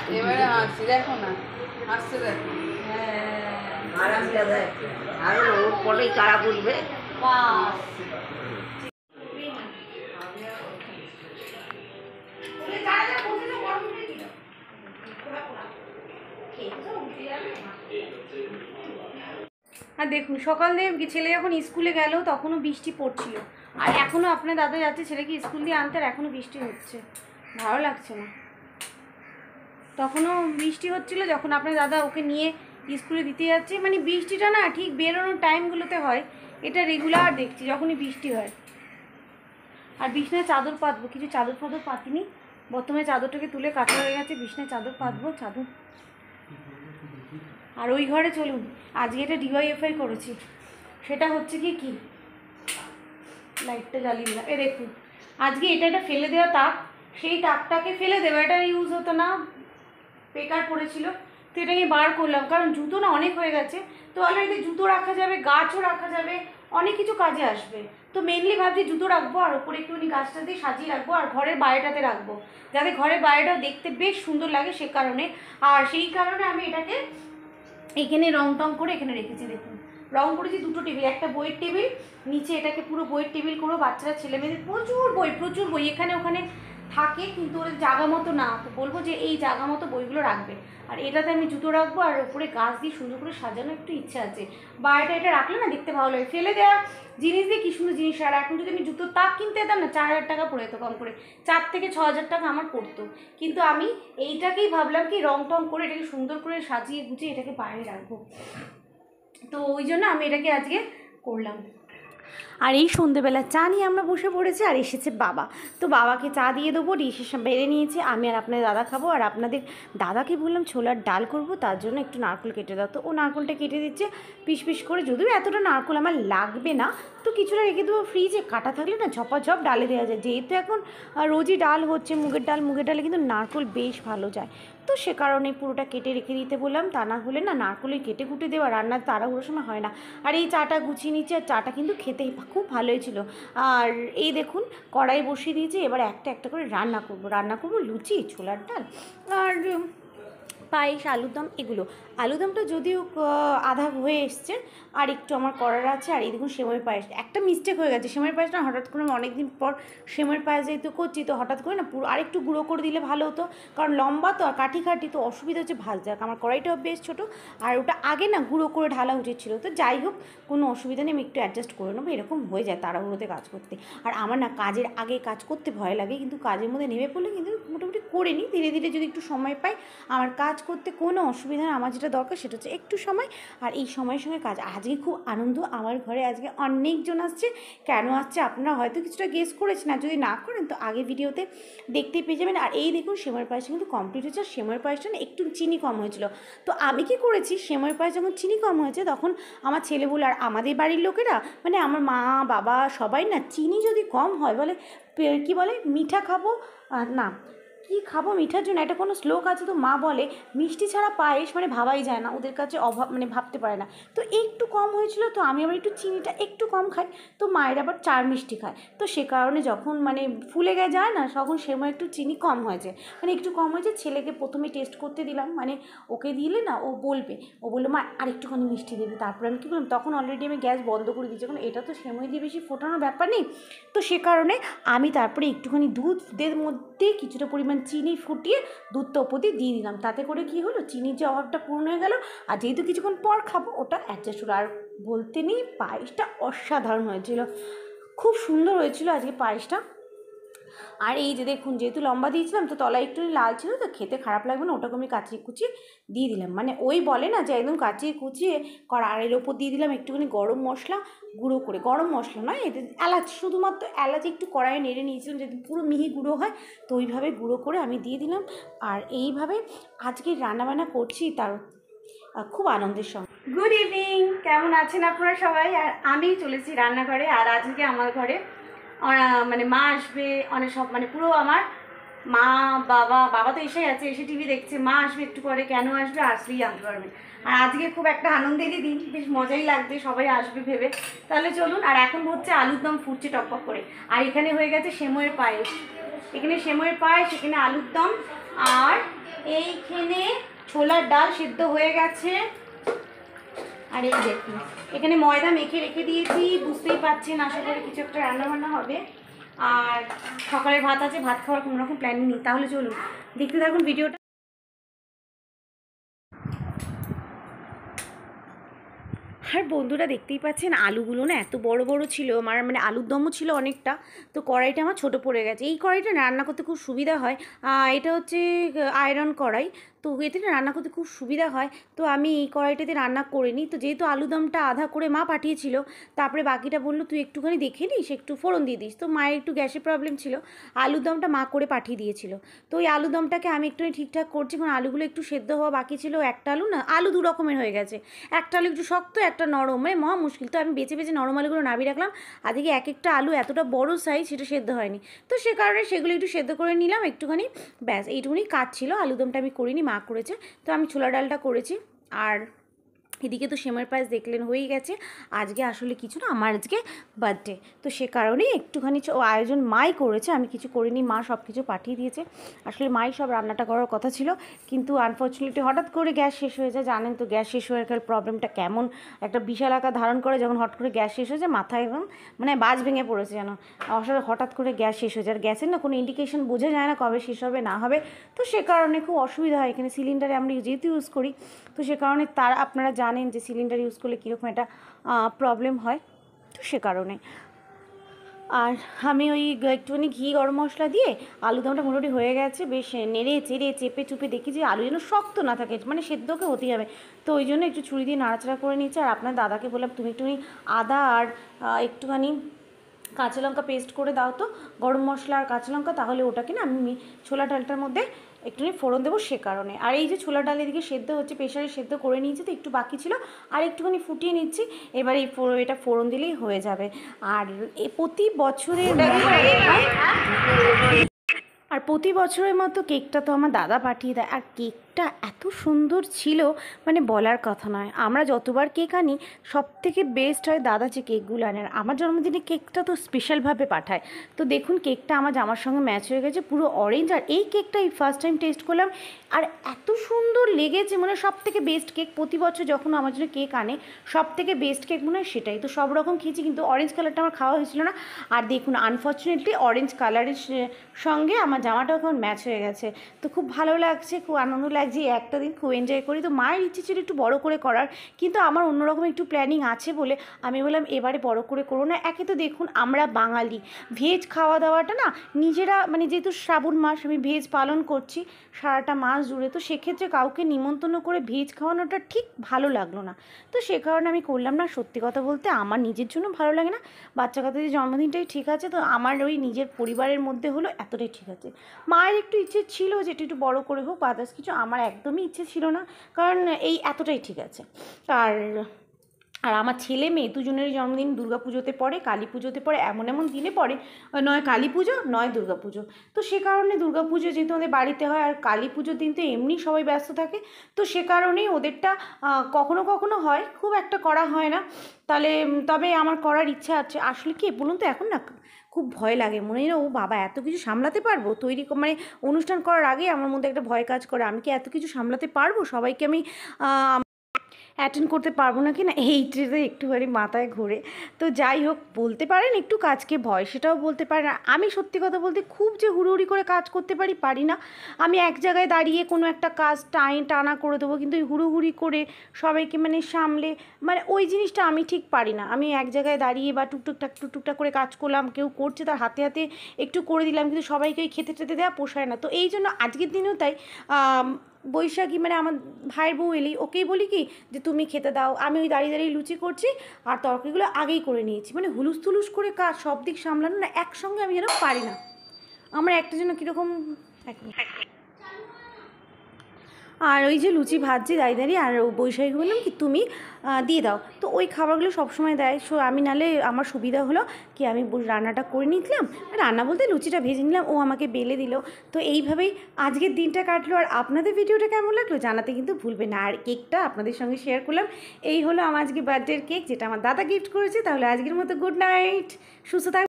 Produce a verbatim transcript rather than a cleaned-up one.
এবারে হাসি দেখো না, হাসছে দেখো। আরাম দাদা আর ওর পরেই তারা বুঝবে। আর দেখুন সকাল দিয়ে ছেলে যখন স্কুলে গেল তখনও বৃষ্টি পড়ছিল, আর এখনও আপনার দাদা যাচ্ছে ছেলেকে স্কুল দিয়ে আনতে, আর এখনও বৃষ্টি হচ্ছে, ভালো লাগছে না। তখনও বৃষ্টি হচ্ছিল যখন আপনার দাদা ওকে নিয়ে স্কুলে দিতে যাচ্ছে। মানে বৃষ্টিটা না ঠিক বেরোনোর টাইমগুলোতে হয়, এটা রেগুলার দেখছি যখনই বৃষ্টি হয়। আর বিছনায় চাদর পাতবো, কিছু চাদর ফাদর পাতিনি, বর্তমানে চাদরটাকে তুলে কাটা হয়ে গেছে, বিছনায় চাদর পাতবো চাদর। আর ওই ঘরে চলুন, আজকে এটা ডিওয়াইএফআই করেছি, সেটা হচ্ছে কি কি লাইটটা জ্বালিয়ে দিলাম। এ দেখুন আজকে এটা এটা ফেলে দেওয়া তাক, সেই তাকটাকে ফেলে দেওয়া, এটা ইউজ হতো না, বেকার পড়েছিল, তো এটাকে বার করলাম, কারণ জুতো না অনেক হয়ে গেছে, তো অলরেডি জুতো রাখা যাবে, গাছও রাখা যাবে, অনেক কিছু কাজে আসবে। তো মেনলি ভাবছি জুতো রাখবো, আর ওপরে একটুখানি গাছটা দিয়ে সাজিয়ে রাখবো, আর ঘরের বাইরেটাতে রাখবো, যাতে ঘরের বাইরেটাও দেখতে বেশ সুন্দর লাগে, সে কারণে। আর সেই কারণে আমি এটাকে এখানে রং টং করে এখানে রেখেছি। দেখুন রং করেছি দুটো টেবিল, একটা বইয়ের টেবিল, নিচে এটাকে পুরো বইয়ের টেবিল করবো। বাচ্চারা ছেলে মেয়েদের প্রচুর বই, প্রচুর বই এখানে ওখানে থাকে, কিন্তু ওদের জায়গা মতো না, তো বলবো যে এই জায়গা মতো বইগুলো রাখবে। আর এটাতে আমি জুতো রাখবো, আর ওপরে গাছ দিয়ে সুন্দর করে সাজানো একটু ইচ্ছা আছে। বাইরেটা এটা রাখলে না দেখতে ভালো লাগে, ফেলে দেওয়া জিনিস দিয়ে কী সুন্দর জিনিস। আর এখন যদি আমি জুতোর তাক কিনতে যেতাম না, চার হাজার টাকা পড়ে যেত কম করে, চার থেকে ছ হাজার টাকা আমার পড়তো। কিন্তু আমি এইটাকেই ভাবলাম কি রং টং করে এটাকে সুন্দর করে সাজিয়ে গুছিয়ে এটাকে বাইরে রাখবো, তো ওই জন্য আমি এটাকে আজকে করলাম। আর এই সন্ধ্যেবেলা চা নিয়ে আমরা বসে পড়েছি, আর এসেছে বাবা, তো বাবাকে চা দিয়ে দেবো, ডিশের বেড়ে নিয়েছি, আমি আর আপনাদের দাদা খাবো। আর আপনাদের দাদাকে বললাম ছোলার ডাল করব, তার জন্য একটু নারকেল কেটে দাও, তো ও নারকেলটা কেটে দিচ্ছে পিস পিস করে, যদিও এতটা নারকেল আমার লাগবে না, তো কিছুটা রেখে দেবো ফ্রিজে, কাটা থাকলে না ঝপাঝপ ডালে দেওয়া যায়, যেহেতু এখন রোজই ডাল হচ্ছে মুগের ডাল, মুগের ডালে কিন্তু নারকেল বেশ ভালো যায়, তো সে কারণে পুরোটা কেটে রেখে দিতে বললাম, তা না হলে না নারকেলই কেটে কুটে দেওয়া রান্নার তাড়াহুড়োর সময় হয় না। আর এই চাটা গুছিয়ে নিচ্ছে, আর চাটা কিন্তু খেতে খুব ভালোই ছিল। আর এই দেখুন কড়াই বসিয়ে দিয়েছি, এবার একটা একটা করে রান্না করব, রান্না করব লুচি, ছোলার ডাল, আর পায়েস, আলুর দম, এগুলো। আলুর দমটা যদিও আধা হয়ে এসছে, আর একটু আমার করার আছে। আর এই দেখুন সেময়ের পায়েস, একটা মিস্টেক হয়ে গেছে, সেময়ের পায়েস না হঠাৎ করে অনেক দিন পর সেময়ের পায়েস যেহেতু করছি, তো হঠাৎ করে না পুরো আরেকটু গুঁড়ো করে দিলে ভালো হতো, কারণ লম্বা তো আর কাঠি কাঠি, তো অসুবিধা হচ্ছে ভাজতে। আমার কড়াইটাও বেশ ছোটো, আর ওটা আগে না গুঁড়ো করে ঢালা উচিত ছিল, তো যাই হোক কোনো অসুবিধা নেই, আমি একটু অ্যাডজাস্ট করে নেবো, এরকম হয়ে যায় তাড়াহুড়োতে কাজ করতে। আর আমার না কাজের আগে কাজ করতে ভয় লাগে, কিন্তু কাজের মধ্যে নেমে পড়লে কিন্তু মোটামুটি করে নিই, ধীরে ধীরে যদি একটু সময় পাই আমার কাজ করতে কোনো অসুবিধা নেই। আমার যেটা দরকার সেটা হচ্ছে একটু সময়, আর এই সময়ের সঙ্গে কাজ। আজকে খুব আনন্দ, আমার ঘরে আজকে অনেকজন আসছে। কেন আসছে আপনারা হয়তো কিছুটা গেস করেছেন, আর যদি না করেন তো আগে ভিডিওতে দেখতেই পেয়ে যাবেন। আর এই দেখুন সেময়ের পায়েসটা কিন্তু কমপ্লিট হয়েছে, আর সেময়ের পায়েসটা না একটু চিনি কম হয়েছিল, তো আমি কি করেছি, সেময়ের পায়েস যখন চিনি কম হয়েছে তখন আমার ছেলে বলে, আর আমাদের বাড়ির লোকেরা মানে আমার মা বাবা সবাই না চিনি যদি কম হয় বলে কি বলে মিঠা খাবো না কি খাবো মিঠার জন্য, একটা কোনো শ্লোক আছে, তো মা বলে মিষ্টি ছাড়া পায়েস মানে ভাবাই যায় না, ওদের কাছে অভাব মানে ভাবতে পারে না। তো একটু কম হয়েছিল, তো আমি আবার একটু চিনিটা একটু কম খাই, তো মায়ের আবার চার মিষ্টি খায়, তো সে কারণে যখন মানে ফুলে গে যায় না তখন সেময় একটু চিনি কম হয়েছে, মানে একটু কম হয়েছে। ছেলেকে প্রথমে টেস্ট করতে দিলাম, মানে ওকে দিলে না ও বলবে, ও বললো মা আর একটুখানি মিষ্টি দেবে, তারপরে আমি কী বললাম, তখন অলরেডি আমি গ্যাস বন্ধ করে দিয়েছি, কারণ এটা তো সেময় দিয়ে বেশি ফোটানোর ব্যাপার নেই, তো সে কারণে আমি তারপরে একটুখানি দুধের মধ্যে কিছুটা পরিমাণ চিনি ফুটিয়ে দুধটা ওপর দিয়ে দিয়ে দিলাম, তাতে করে কি হলো চিনির যে অভাবটা পূর্ণ হয়ে গেল, আর যেহেতু কিছুক্ষণ পর খাবো ওটা অ্যাডজাস্ট হলো। আর বলতে নেই পায়েসটা অসাধারণ হয়েছিল, খুব সুন্দর হয়েছিল আজকে পায়েসটা। আর এই যে দেখুন যেহেতু লম্বা দিয়েছিলাম তো তলায় একটু লাল ছিল, তো খেতে খারাপ লাগবে না, ওটাকে আমি কাচিয়ে কুচিয়ে দিয়ে দিলাম, মানে ওই বলে না যে একদম কাচিয়ে কুচিয়ে করা। আর এর ওপর দিয়ে দিলাম একটুখানি গরম মশলা গুঁড়ো করে, গরম মশলা নয় এটা এলাচ, শুধুমাত্র এলাচ একটু কড়াইয়ে নেড়ে নিয়েছিলাম যদি পুরো মিহি গুঁড়ো হয়, তো ওইভাবে গুঁড়ো করে আমি দিয়ে দিলাম। আর এইভাবে আজকে রান্নাবান্না করছি, তার খুব আনন্দের সঙ্গে। গুড ইভিনিং, কেমন আছেন আপনারা সবাই? আর আমি চলেছি রান্নাঘরে, আর আজকে আমার ঘরে মানে মা আসবে, অনেক সব মানে পুরো আমার মা বাবা, বাবা তো এসে গেছে, এসে টিভি দেখছে, মা আসবে একটু পরে, কেন আসবে আসলেই জানতে পারবেন। আর আজকে খুব একটা আনন্দেরই দিন, বেশ মজাই লাগবে, সবাই আসবে ভেবে। তাহলে চলুন। আর এখন হচ্ছে আলুর দম ফুটছে টকটক করে, আর এখানে হয়ে গেছে সেময়ের পায়েস, এখানে সেময়ের পায়েস, এখানে আলুর দম, আর এইখানে ছোলার ডাল সিদ্ধ হয়ে গেছে। আর এই দেখুন এখানে ময়দা মেখে রেখে দিয়েছি, বুঝতেই পারছেন আশা করি কিছু একটা রান্না বান্না হবে। আর সকালের ভাত আছে, ভাত খাওয়ার কোনো রকম প্ল্যানিং নেই। তাহলে চলুন দেখতে থাকুন ভিডিওটা। আর বন্ধুরা দেখতেই পাচ্ছেন আলুগুলো না এত বড় বড় ছিল, আমার মানে আলুর দমও ছিল অনেকটা, তো কড়াইটা আমার ছোট পড়ে গেছে। এই কড়াইটা রান্না করতে খুব সুবিধা হয়, এটা হচ্ছে আয়রন কড়াই, তো এতে না রান্না করতে খুব সুবিধা হয়। তো আমি এই কড়াইটাতে রান্না করিনি, তো যেহেতু আলুদমটা আধা করে মা পাঠিয়েছিল, তারপরে বাকিটা বললো তুই একটুখানি দেখে নিস, একটু ফোড়ন দিয়ে দিস। তো মায়ের একটু গ্যাসের প্রবলেম ছিল, আলুদমটা মা করে পাঠিয়ে দিয়েছিল। তো ওই আলুদমটাকে আমি একটুখানি ঠিকঠাক করছি, কারণ আলুগুলো একটু সেদ্ধ হওয়া বাকি ছিল। একটা আলু না, আলু দু রকমের হয়ে গেছে, একটা আলু একটু শক্ত, একটা নরম, মানে মহা মুশকিল। তো আমি বেছে বেছে নরম আলুগুলো নামিয়ে রাখলাম, আজকে এক একটা আলু এতটা বড় সাইজ, সেটা সেদ্ধ হয়নি। তো সে কারণে সেগুলো একটু সেদ্ধ করে নিলাম একটুখানি, ব্যাস এইটুকুনি কাজ ছিল। আলুদমটা আমি করিনি, মা করেছে। তো আমি ছোলা ডালটা করেছি। আর এদিকে তো সেমাই পায়েস দেখলেন হয়েই গেছে। আজকে আসলে কিছু না, আমার আজকে বার্থডে, তো সে কারণেই একটুখানি আয়োজন মাই করেছে, আমি কিছু করিনি, মা সব কিছু পাঠিয়ে দিয়েছে। আসলে মাই সব রান্নাটা করার কথা ছিল, কিন্তু আনফর্চুনেটলি হঠাৎ করে গ্যাস শেষ হয়ে যায়। জানেন তো গ্যাস শেষ হয়ে গেলে প্রবলেমটা কেমন একটা বিশাল আকার ধারণ করে, যখন হঠাৎ করে গ্যাস শেষ হয়ে যায় মাথায় একদম মানে বাজ ভেঙে পড়েছে যেন। আসলে হঠাৎ করে গ্যাস শেষ হয়ে যায়, আর গ্যাসের না কোনো ইন্ডিকেশন বোঝা যায় না কবে শেষ হবে না হবে, তো সে কারণে খুব অসুবিধা হয়। এখানে সিলিন্ডারে আমরা যেহেতু ইউজ করি, তো সে কারণে তার আপনারা জানেন যে সিলিন্ডার ইউজ করলে কীরকম একটা প্রবলেম হয়, তো সে কারণে। আর আমি ওই একটুখানি ঘি গরম মশলা দিয়ে আলুদমটা মোটামুটি হয়ে গেছে, বেশ নেড়ে চেড়ে চেপে চুপে দেখি যে আলু যেন শক্ত না থাকে, মানে সেদ্ধকে হতেই হবে। তো ওই জন্য একটু ছুরি দিয়ে নাড়াচাড়া করে নিচ্ছে। আর আপনার দাদাকে বললাম তুমি একটুখানি আদা আর একটুখানি কাঁচা লঙ্কা পেস্ট করে দাও তো, গরম মশলা আর কাঁচা লঙ্কা, তাহলে ওটাকে না আমি ছোলা ডালটার মধ্যে একটুখানি ফোড়ন দেবো, সে কারণে। আর এই যে ছোলা ডাল এদিকে সেদ্ধ হচ্ছে, প্রেশারে সেদ্ধ করে নিয়েছি, তো একটু বাকি ছিল, আর একটুখানি ফুটিয়ে নিচ্ছি। এবার এই এটা ফোড়ন দিলেই হয়ে যাবে। আর এ প্রতি বছরের আর প্রতি বছরের মতো কেকটা তো আমার দাদা পাঠিয়ে দেয়, আর কেকটা এত সুন্দর ছিল মানে বলার কথা নয়। আমরা যতবার কেক আনি সব থেকে বেস্ট হয় দাদা যে কেকগুলো আনে, আর আমার জন্মদিনে কেকটা তো স্পেশালভাবে পাঠায়। তো দেখুন কেকটা আমার জামার সঙ্গে ম্যাচ হয়ে গেছে, পুরো অরেঞ্জ। আর এই কেকটা এই ফার্স্ট টাইম টেস্ট করলাম, আর এত সুন্দর লেগেছে, মানে সব থেকে বেস্ট কেক। প্রতি বছর যখন আমার জন্য কেক আনে সব থেকে বেস্ট কেক মনে হয় সেটাই। তো সব রকম খেয়েছি, কিন্তু অরেঞ্জ কালারটা আমার খাওয়া হয়েছিল না। আর দেখুন আনফর্চুনেটলি অরেঞ্জ কালারের সঙ্গে আমার জামাটাও এখন ম্যাচ হয়ে গেছে, তো খুব ভালো লাগছে, খুব আনন্দ লাগছে। একটা দিন খুব এনজয় করি। তো মায়ের ইচ্ছে ছিল একটু বড় করে করার, কিন্তু আমার অন্যরকম একটু প্ল্যানিং আছে বলে আমি বললাম এবারে বড় করে করো না। একে তো দেখুন আমরা বাঙালি, ভেজ খাওয়া দাওয়াটা না নিজেরা, মানে যেহেতু শ্রাবণ মাস আমি ভেজ পালন করছি সারাটা মাস জুড়ে, তো সেক্ষেত্রে কাউকে নিমন্ত্রণ করে ভেজ খাওয়ানোটা ঠিক ভালো লাগলো না। তো সে কারণে আমি করলাম না। সত্যি কথা বলতে আমার নিজের জন্য ভালো লাগে না, বাচ্চা কাচ্চাদের জন্মদিনটাই ঠিক আছে, তো আমার ওই নিজের পরিবারের মধ্যে হলো এতটাই ঠিক আছে। মায়ের একটু ইচ্ছে ছিল যে একটু একটু বড়ো করে হোক, আদার্স কিছু আমার একদমই ইচ্ছে ছিল না, কারণ এই এতটাই ঠিক আছে। আর আর আমার ছেলে মেয়ে দুজনেরই জন্মদিন দুর্গা পুজোতে পড়ে, কালী পুজোতে পড়ে, এমন এমন দিনে পড়ে, নয় কালী পুজো নয় দুর্গা পুজো। তো সে কারণে দুর্গা পুজো যেহেতু আমাদের বাড়িতে হয়, আর কালী পুজোর দিন তো এমনি সবাই ব্যস্ত থাকে, তো সে কারণেই ওদেরটা কখনো কখনো হয়, খুব একটা করা হয় না। তাহলে তবে আমার করার ইচ্ছা আছে। আসলে কি বলুন তো, এখন না খুব ভয় লাগে, মনে হয় না ও বাবা এত কিছু সামলাতে পারবো, তৈরি মানে অনুষ্ঠান করার আগে আমার মধ্যে একটা ভয় কাজ করে, আমি কি এত কিছু সামলাতে পারবো, সবাইকে আমি অ্যাটেন্ড করতে পারবো না কি না, এইটাতে একটুখানি মাথায় ঘোরে। তো যাই হোক, বলতে পারেন একটু কাজকে ভয়, সেটাও বলতে পারেন। আমি সত্যি কথা বলতে খুব যে হুড়োহুড়ি করে কাজ করতে পারি পারি না। আমি এক জায়গায় দাঁড়িয়ে কোনো একটা কাজ টাই টানা করে দেবো, কিন্তু ওই হুড়োহুড়ি করে সবাইকে মানে সামলে, মানে ওই জিনিসটা আমি ঠিক পারি না। আমি এক জায়গায় দাঁড়িয়ে বা টুকটুকটাক টুকটুকটাক করে কাজ করলাম, কেউ করছে তার হাতে হাতে একটু করে দিলাম, কিন্তু সবাইকে ওই খেতে টেতে দেওয়া পোষায় না। তো এই জন্য আজকের দিনেও তাই বৈশাখী মানে আমার ভাইয়ের বউ এলি, ওকেই বলি কি যে তুমি খেতে দাও, আমি ওই দাঁড়িয়ে দাঁড়িয়ে লুচি করছি আর তরকারিগুলো আগেই করে নিয়েছি, মানে হুলুস তুলুস করে কাজ সব দিক সামলানো না একসঙ্গে আমি যেন পারি না। আমার একটা জন্য কীরকম, আর ওই যে লুচি ভাজছি দাঁড়িয়ে দাঁড়িয়ে, আর বৈশাখী বললাম কি তুমি দিয়ে দাও, তো ওই খাবারগুলো সবসময় দেয়। সো আমি নালে আমার সুবিধা হলো কি আমি রান্নাটা করে নিলাম, রান্না বলতে লুচিটা ভেজে নিলাম, ও আমাকে বেলে দিল। তো এইভাবেই আজকের দিনটা কাটলো। আর আপনাদের ভিডিওটা কেমন লাগলো জানাতে কিন্তু ভুলবেন না। আর কেকটা আপনাদের সঙ্গে শেয়ার করলাম, এই হলো আমার আজকে বার্থডের কেক, যেটা আমার দাদা গিফট করেছে। তাহলে আজকের মতো গুড নাইট, সুস্থ থাক।